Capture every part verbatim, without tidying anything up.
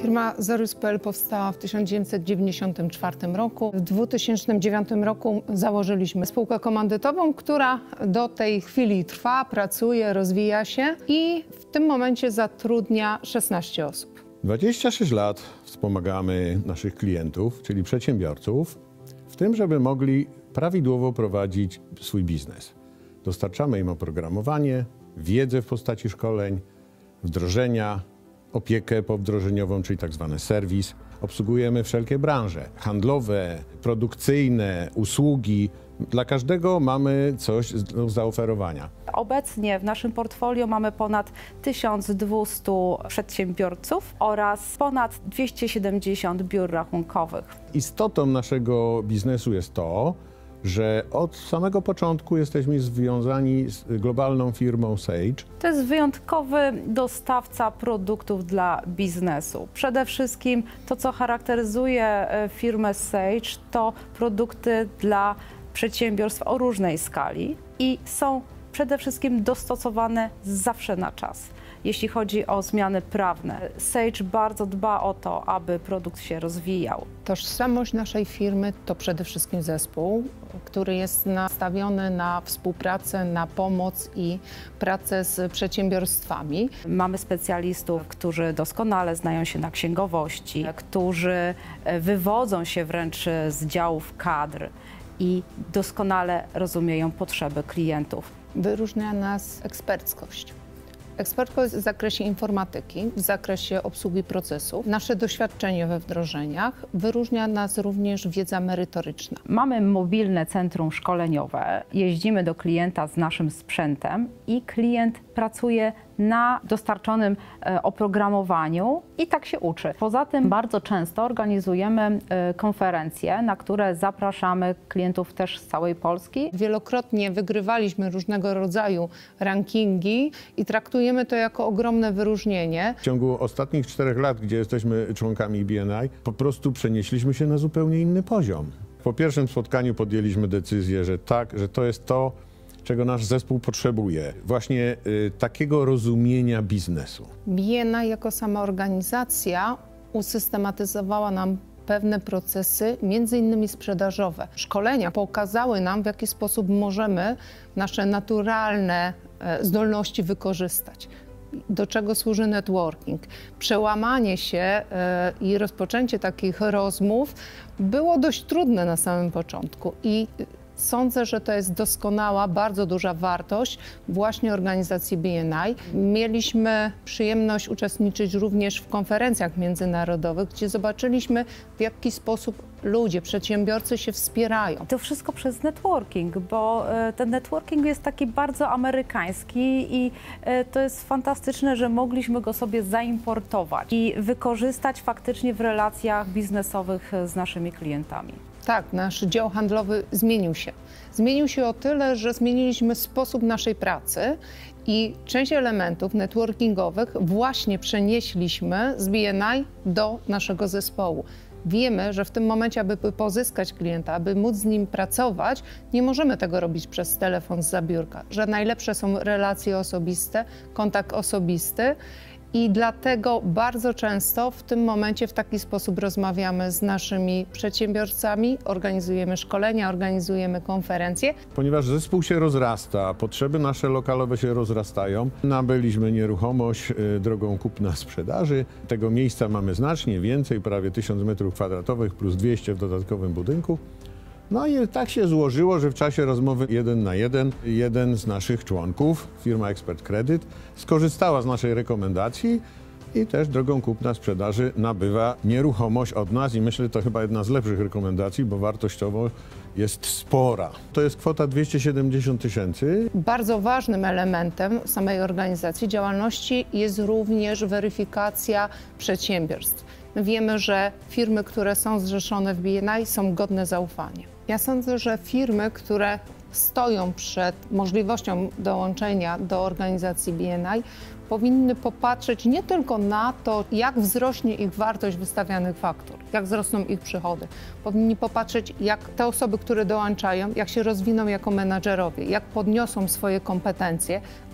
Firma Zerus kropka p l powstała w tysiąc dziewięćset dziewięćdziesiątym czwartym roku. W dwa tysiące dziewiątym roku założyliśmy spółkę komandytową, która do tej chwili trwa, pracuje, rozwija się i w tym momencie zatrudnia szesnaście osób. dwadzieścia sześć lat wspomagamy naszych klientów, czyli przedsiębiorców, w tym, żeby mogli prawidłowo prowadzić swój biznes. Dostarczamy im oprogramowanie, wiedzę w postaci szkoleń, wdrożenia, opiekę powdrożeniową, czyli tak zwany serwis. Obsługujemy wszelkie branże handlowe, produkcyjne, usługi. Dla każdego mamy coś do zaoferowania. Obecnie w naszym portfolio mamy ponad tysiąc dwieście przedsiębiorców oraz ponad dwieście siedemdziesiąt biur rachunkowych. Istotą naszego biznesu jest to, że od samego początku jesteśmy związani z globalną firmą Sage. To jest wyjątkowy dostawca produktów dla biznesu. Przede wszystkim to, co charakteryzuje firmę Sage, to produkty dla przedsiębiorstw o różnej skali i są przede wszystkim dostosowane zawsze na czas. Jeśli chodzi o zmiany prawne, Sage bardzo dba o to, aby produkt się rozwijał. Tożsamość naszej firmy to przede wszystkim zespół, który jest nastawiony na współpracę, na pomoc i pracę z przedsiębiorstwami. Mamy specjalistów, którzy doskonale znają się na księgowości, którzy wywodzą się wręcz z działów kadr i doskonale rozumieją potrzeby klientów. Wyróżnia nas eksperckość. Ekspertkość w zakresie informatyki, w zakresie obsługi procesów. Nasze doświadczenie we wdrożeniach wyróżnia nas również wiedza merytoryczna. Mamy mobilne centrum szkoleniowe, jeździmy do klienta z naszym sprzętem i klient pracuje na dostarczonym oprogramowaniu i tak się uczy. Poza tym bardzo często organizujemy konferencje, na które zapraszamy klientów też z całej Polski. Wielokrotnie wygrywaliśmy różnego rodzaju rankingi i traktujemy to jako ogromne wyróżnienie. W ciągu ostatnich czterech lat, gdzie jesteśmy członkami B N I, po prostu przenieśliśmy się na zupełnie inny poziom. Po pierwszym spotkaniu podjęliśmy decyzję, że tak, że to jest to, czego nasz zespół potrzebuje. Właśnie y, takiego rozumienia biznesu. B N I jako sama organizacja usystematyzowała nam pewne procesy, między innymi sprzedażowe. Szkolenia pokazały nam, w jaki sposób możemy nasze naturalne e, zdolności wykorzystać. Do czego służy networking. Przełamanie się e, i rozpoczęcie takich rozmów było dość trudne na samym początku i sądzę, że to jest doskonała, bardzo duża wartość właśnie organizacji B N I. Mieliśmy przyjemność uczestniczyć również w konferencjach międzynarodowych, gdzie zobaczyliśmy, w jaki sposób ludzie, przedsiębiorcy się wspierają. To wszystko przez networking, bo ten networking jest taki bardzo amerykański i to jest fantastyczne, że mogliśmy go sobie zaimportować i wykorzystać faktycznie w relacjach biznesowych z naszymi klientami. Tak, nasz dział handlowy zmienił się. Zmienił się o tyle, że zmieniliśmy sposób naszej pracy i część elementów networkingowych właśnie przenieśliśmy z B N I do naszego zespołu. Wiemy, że w tym momencie, aby pozyskać klienta, aby móc z nim pracować, nie możemy tego robić przez telefon zza biurka, że najlepsze są relacje osobiste, kontakt osobisty. I dlatego bardzo często w tym momencie w taki sposób rozmawiamy z naszymi przedsiębiorcami, organizujemy szkolenia, organizujemy konferencje. Ponieważ zespół się rozrasta, potrzeby nasze lokalowe się rozrastają, nabyliśmy nieruchomość y, drogą kupna sprzedaży. Tego miejsca mamy znacznie więcej, prawie tysiąc metrów kwadratowych plus dwieście w dodatkowym budynku. No i tak się złożyło, że w czasie rozmowy jeden na jeden, jeden z naszych członków, firma Expert Credit, skorzystała z naszej rekomendacji i też drogą kupna sprzedaży nabywa nieruchomość od nas i myślę, że to chyba jedna z lepszych rekomendacji, bo wartościowo jest spora. To jest kwota dwieście siedemdziesiąt tysięcy. Bardzo ważnym elementem samej organizacji działalności jest również weryfikacja przedsiębiorstw. Wiemy, że firmy, które są zrzeszone w B N I, są godne zaufania. Ja sądzę, że firmy, które stoją przed możliwością dołączenia do organizacji B N I, powinny popatrzeć nie tylko na to, jak wzrośnie ich wartość wystawianych faktur, jak wzrosną ich przychody. Powinni popatrzeć, jak te osoby, które dołączają, jak się rozwiną jako menadżerowie, jak podniosą swoje kompetencje,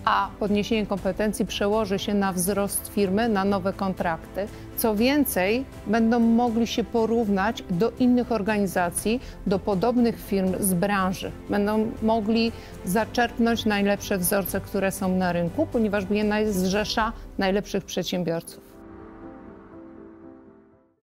a podniesienie kompetencji przełoży się na wzrost firmy, na nowe kontrakty. Co więcej, będą mogli się porównać do innych organizacji, do podobnych firm z branży. Będą mogli zaczerpnąć najlepsze wzorce, które są na rynku, ponieważ B N I zrzesza najlepszych przedsiębiorców.